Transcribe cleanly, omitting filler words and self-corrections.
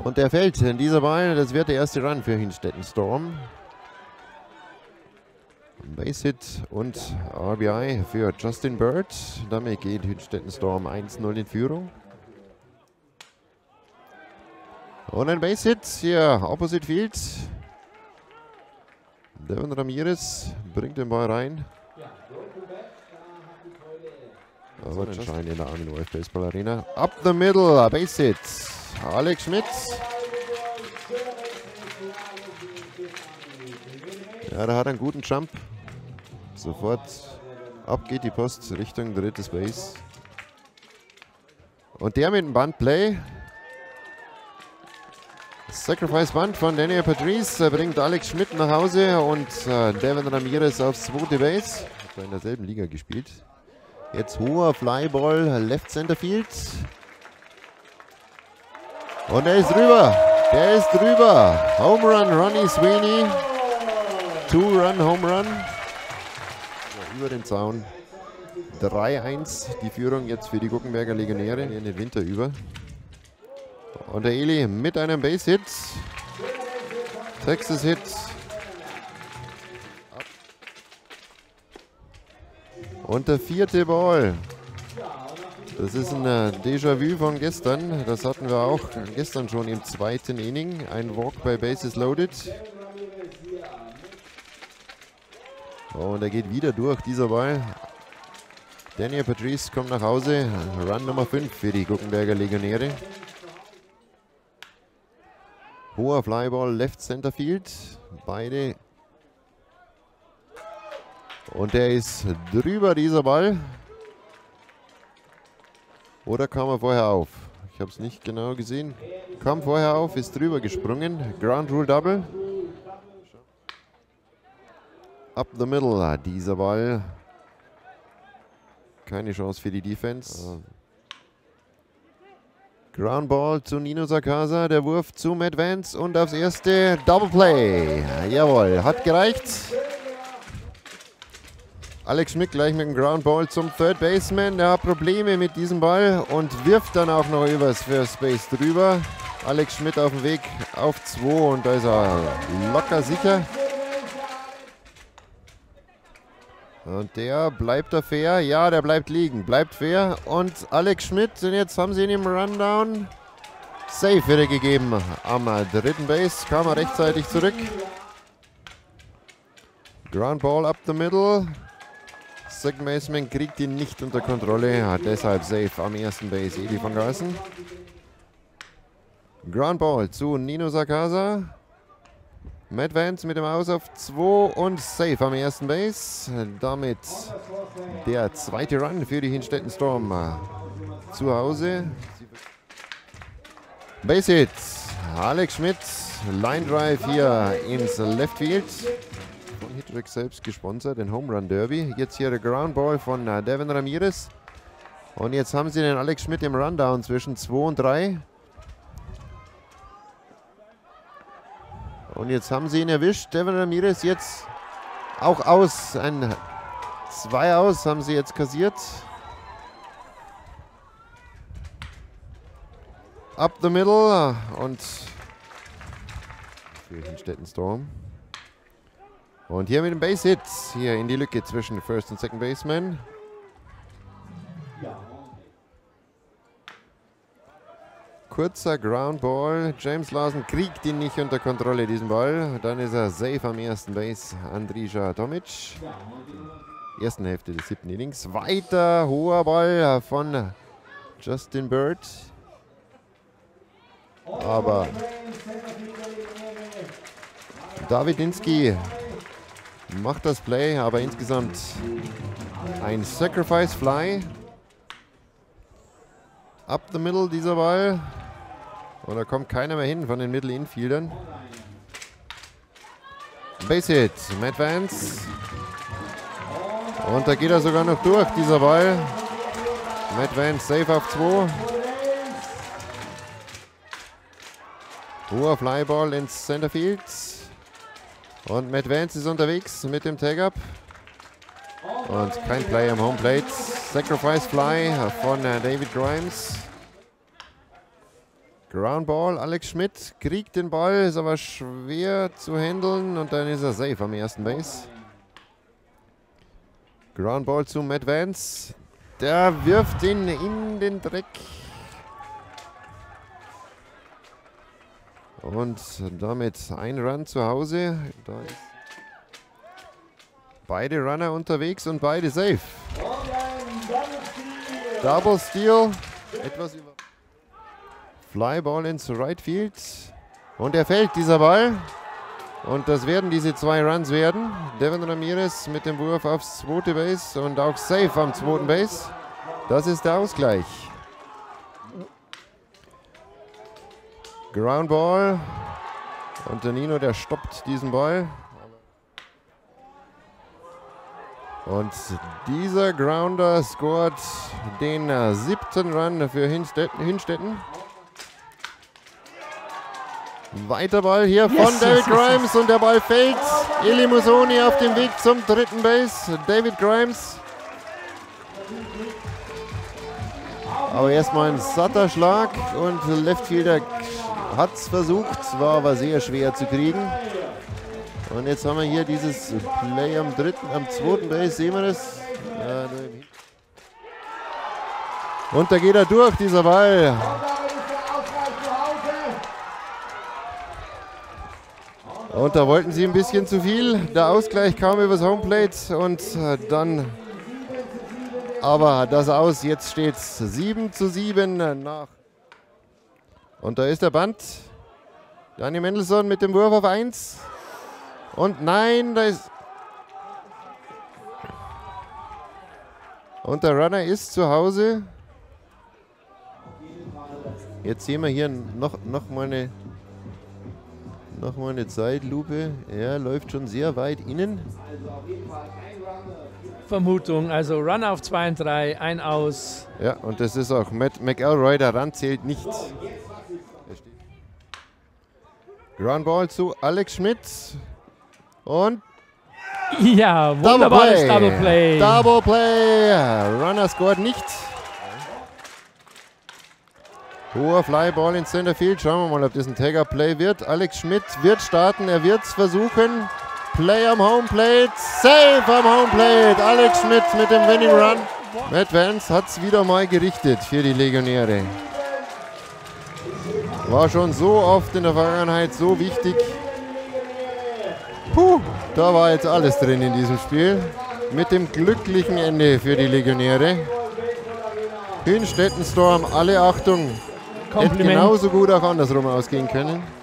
Und der fällt in dieser Ball. Das wird der erste Run für Hinstetten Storm. Base-Hit und RBI für Justin Bird. Damit geht Hinstetten Storm 1-0 in Führung. Und ein Base-Hit hier, Opposite Field. Devin Ramirez bringt den Ball rein. Aber anscheinend in der Armin Wolf Baseball Arena. Up the middle, Base-Hit. Alex Schmidt. Ja, da hat er einen guten Jump. Sofort ab geht die Post Richtung drittes Base. Und der mit dem Buntplay. Sacrifice Bunt von Daniel Patrice bringt Alex Schmidt nach Hause und Devin Ramirez aufs zweite Base. Hat in derselben Liga gespielt. Jetzt hoher Flyball, Left Center Field. Und er ist drüber. Der ist drüber. Home Run, Ronnie Sweeney. Two-Run, Home Run. Über den Zaun. 3-1 die Führung jetzt für die Guckenberger Legionäre in den Winter über. Und der Eli mit einem Base-Hit. Texas-Hit. Und der vierte Ball. Das ist ein Déjà-vu von gestern. Das hatten wir auch gestern schon im zweiten Inning. Ein Walk bei Bases Loaded. Und er geht wieder durch, dieser Ball. Daniel Patrice kommt nach Hause. Run Nummer 5 für die Guckenberger Legionäre. Hoher Flyball, Left Center Field. Beide. Und der ist drüber, dieser Ball. Oder kam er vorher auf? Ich habe es nicht genau gesehen. Kam vorher auf, ist drüber gesprungen. Ground Rule Double. Up the middle, dieser Ball. Keine Chance für die Defense. Ground Ball zu Nino Sakasa, der Wurf zu Matt Vance und aufs erste Double Play. Jawohl, hat gereicht. Alex Schmidt gleich mit dem Ground Ball zum Third Baseman. Der hat Probleme mit diesem Ball und wirft dann auch noch übers First Base drüber. Alex Schmidt auf dem Weg auf 2 und da ist er locker sicher. Und der bleibt da fair. Ja, der bleibt liegen. Bleibt fair. Und Alex Schmidt, und jetzt haben sie ihn im Rundown. Safe wieder gegeben am dritten Base. Kam er rechtzeitig zurück. Ground Ball up the middle. Second Baseman kriegt ihn nicht unter Kontrolle. Hat deshalb safe am ersten Base Eli van Garsen. Ground Ball zu Nino Sakasa. Matt Vance mit dem Aus auf 2 und safe am ersten Base. Damit der zweite Run für die Hinstetten Storm zu Hause. Base Hit. Alex Schmidt. Line Drive hier ins Left Field. Von Hittrick selbst gesponsert, den Home Run Derby. Jetzt hier der Ground Ball von Devin Ramirez. Und jetzt haben sie den Alex Schmidt im Rundown zwischen 2 und 3. Und jetzt haben sie ihn erwischt. Devin Ramirez jetzt auch aus. Ein 2 aus haben sie jetzt kassiert. Up the middle. Und für Hinstetten Storm. Und hier mit dem Base Hit. Hier in die Lücke zwischen First und Second Baseman. Kurzer Ground Ball. James Larson kriegt ihn nicht unter Kontrolle, diesen Ball. Dann ist er safe am ersten Base. Andrija Tomic. Ersten Hälfte des 7. Innings. Weiter hoher Ball von Justin Bird. Aber David Dinsky macht das Play, aber insgesamt ein Sacrifice Fly. Up the middle dieser Ball. Und da kommt keiner mehr hin von den Middle Infieldern. Base Hit, Matt Vance. Und da geht er sogar noch durch, dieser Ball. Matt Vance safe auf 2. Hoher Flyball ins Centerfield. Und Matt Vance ist unterwegs mit dem Tag-Up. Und kein Play am Homeplate. Sacrifice Fly von David Grimes. Ground Ball, Alex Schmidt kriegt den Ball, ist aber schwer zu handeln und dann ist er safe am ersten Base. Ground Ball zu Matt Vance. Der wirft ihn in den Dreck. Und damit ein Run zu Hause. Da ist beide Runner unterwegs und beide safe. Double Steal. Etwas über Fly Ball ins Right Field. Und er fällt, dieser Ball. Und das werden diese 2 Runs werden. Devin Ramirez mit dem Wurf aufs zweite Base und auch safe am zweiten Base. Das ist der Ausgleich. Ground Ball. Und der Nino, der stoppt diesen Ball. Und dieser Grounder scored den 7. Run für Hinstetten. Weiter Ball hier von David Grimes und der Ball fällt. Eli Musoni auf dem Weg zum 3. Base. David Grimes. Aber erstmal ein satter Schlag und Leftfielder hat es versucht, war aber sehr schwer zu kriegen. Und jetzt haben wir hier dieses Play am 2. Base, sehen wir das? Ja, und da geht er durch, dieser Ball. Und da wollten sie ein bisschen zu viel. Der Ausgleich kam übers Homeplate und dann aber das Aus. Jetzt steht es 7:7 nach. Und da ist der Band. Dani Mendelssohn mit dem Wurf auf 1. Und nein, da ist. Und der Runner ist zu Hause. Jetzt sehen wir hier noch mal eine Zeitlupe. Er läuft schon sehr weit innen. Vermutung, also Run auf 2 und 3, ein Aus. Ja, und das ist auch Matt McElroy, der Run zählt nicht. Ground Ball zu Alex Schmidt. Und ja, wunderbares Double Play. Double Play. Runner scored nicht. Hoher Flyball ins Centerfield. Schauen wir mal, ob das ein Tagger-Play wird. Alex Schmidt wird starten. Er wird es versuchen. Play am Homeplate. Safe am Homeplate. Alex Schmidt mit dem Winning Run. Matt Vance hat es wieder mal gerichtet für die Legionäre. War schon so oft in der Vergangenheit so wichtig. Puh, da war jetzt alles drin in diesem Spiel. Mit dem glücklichen Ende für die Legionäre. Hinstetten Storm, alle Achtung. Hätte genauso gut auch andersrum ausgehen können.